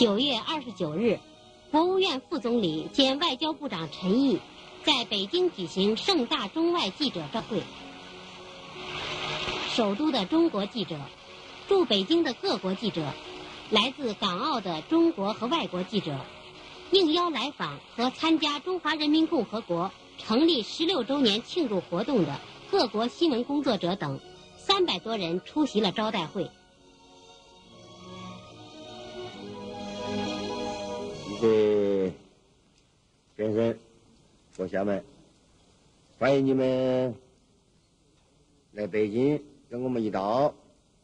9月29日，国务院副总理兼外交部长陈毅在北京举行盛大中外记者招会。首都的中国记者，驻北京的各国记者，来自港澳的中国和外国记者，应邀来访和参加中华人民共和国成立16周年庆祝活动的各国新闻工作者等300多人出席了招待会。 谢谢先生、阁下们，欢迎你们来北京跟我们一道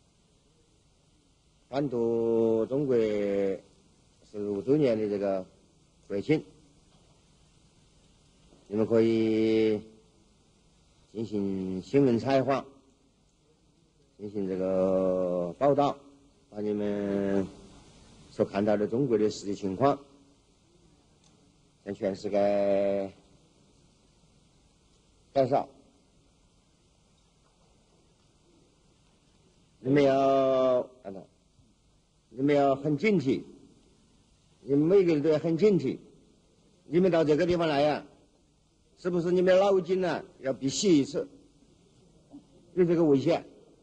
欢度中国15周年的这个国庆。你们可以进行新闻采访，进行这个报道，把你们所看到的中国的实际情况向全世界介绍。你们要很警惕，你们每个人都要很警惕。你们到这个地方来呀，是不是你们的脑筋呢要必洗一次？有这个危险。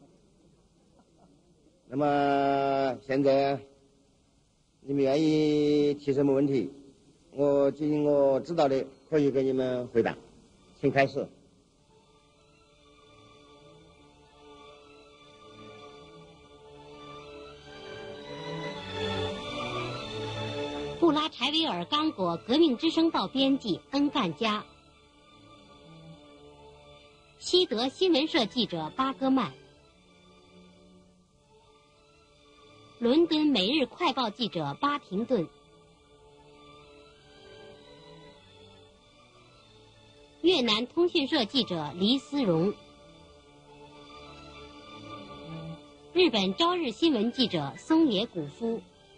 那么现在你们愿意提什么问题？我尽我知道的可以给你们回答，请开始。 布拉柴维尔刚果革命之声报编辑恩干加，西德新闻社记者巴戈曼，伦敦每日快报记者巴廷顿，越南通讯社记者黎思荣，日本朝日新闻记者松野古夫，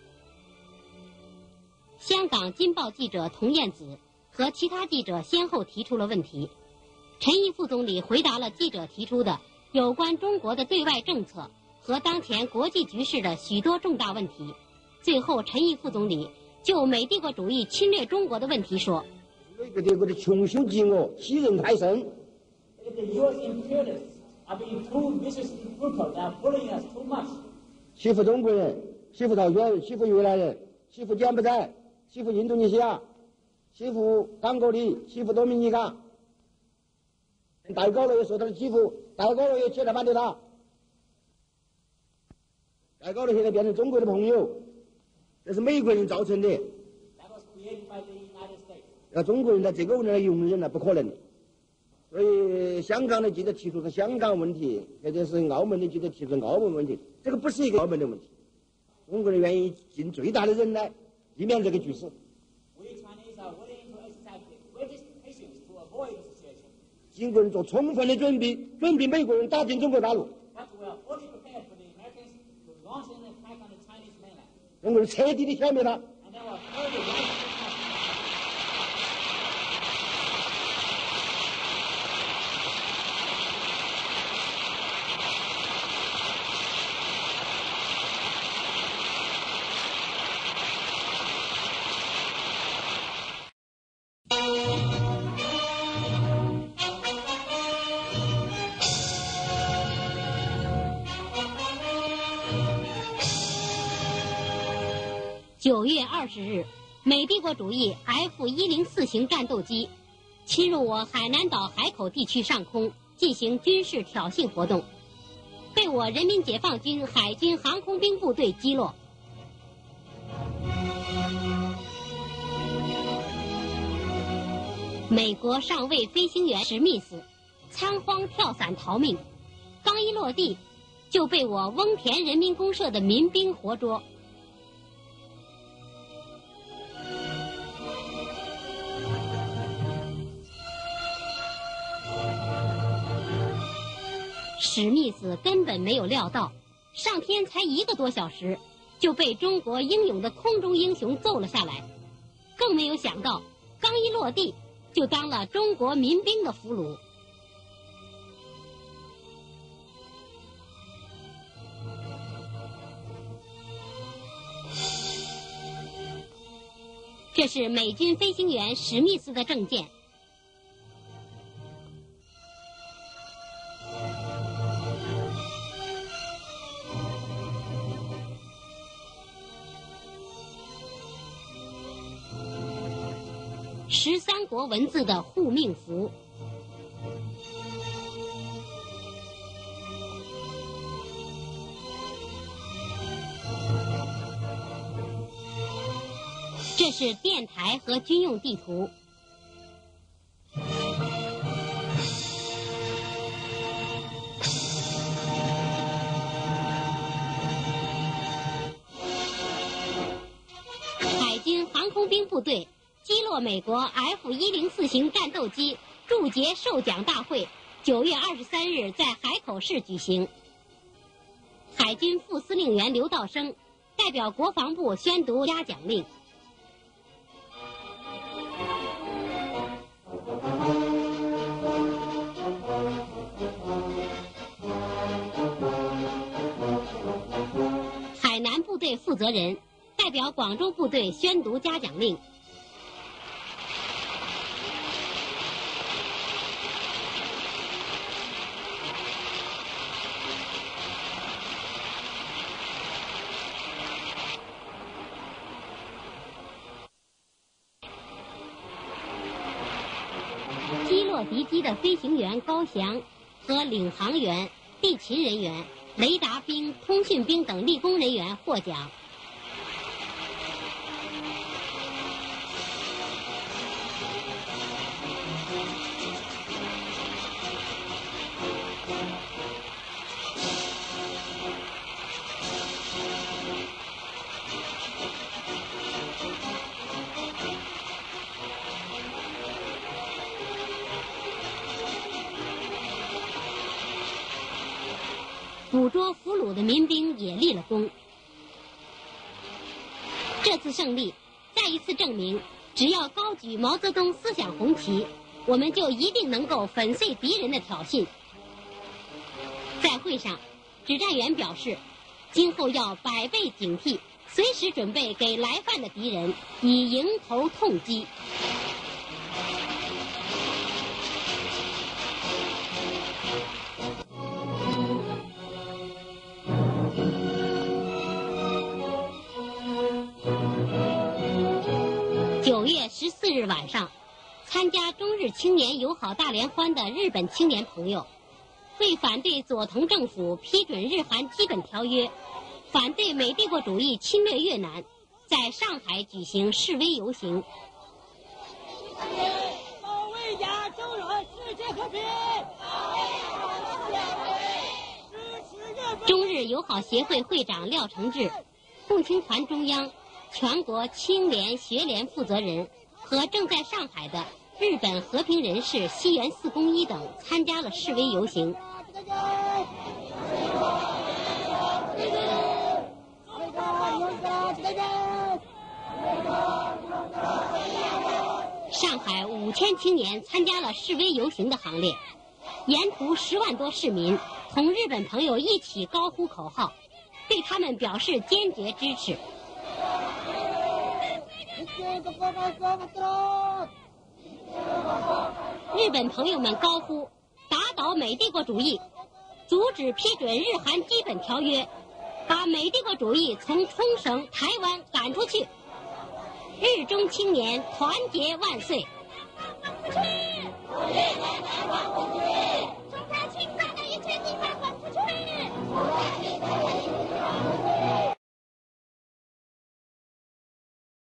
香港金报记者童燕子和其他记者先后提出了问题。陈毅副总理回答了记者提出的有关中国的对外政策和当前国际局势的许多重大问题。最后，陈毅副总理就美帝国主义侵略中国的问题说： 美国帝国的穷凶极恶，欺人太甚。欺负中国人，欺负朝鲜，欺负越南人，欺负柬埔寨，欺负印度尼西亚，欺负刚果里，欺负多米尼加。戴高乐也受到了欺负，戴高乐也起来反对他。戴高乐现在变成中国的朋友，这是美国人造成的。要中国人在这个问题上容忍了，不可能。所以香港的记者提出的香港问题，或者是澳门的记者提出澳门问题，这个不是一个澳门的问题。中国人愿意尽最大的忍耐，避免这个局势。英国人做充分的准备美国人打进中国大陆。中国人彻底的消灭他。 9月20日，美帝国主义 F-104型战斗机侵入我海南岛海口地区上空进行军事挑衅活动，被我人民解放军海军航空兵部队击落。美国上尉飞行员史密斯仓皇跳伞逃命，刚一落地就被我翁田人民公社的民兵活捉。史密斯根本没有料到，上天才1个多小时，就被中国英勇的空中英雄揍了下来，更没有想到，刚一落地就当了中国民兵的俘虏。 这是美军飞行员史密斯的证件。13国文字的护命符。这是电台和军用地图。海军航空兵部队击落美国 F-104型战斗机祝捷授奖大会9月23日在海口市举行。海军副司令员刘道生代表国防部宣读嘉奖令。海南部队负责人代表广州部队宣读嘉奖令。击落敌机的飞行员高翔和领航员、地勤人员、雷达兵、通讯兵等立功人员获奖。捕捉俘虏的民兵也立了功。这次胜利再一次证明，只要高举毛泽东思想红旗，我们就一定能够粉碎敌人的挑衅。在会上，指战员表示，今后要百倍警惕，随时准备给来犯的敌人以迎头痛击。9月14日晚上，参加中日青年友好大联欢的日本青年朋友，为反对佐藤政府批准日韩基本条约，反对美帝国主义侵略越南，在上海举行示威游行。 保卫亚洲和世界和平！ 中日友好协会会长廖承志、共青团中央、全国青联学联负责人和正在上海的日本和平人士西园寺公一等参加了示威游行。上海5000青年参加了示威游行的行列，沿途10万多市民同日本朋友一起高呼口号，对他们表示坚决支持。日本朋友们高呼打倒美帝国主义，阻止批准日韩基本条约，把美帝国主义从冲绳、台湾赶出去。日中青年团结万岁！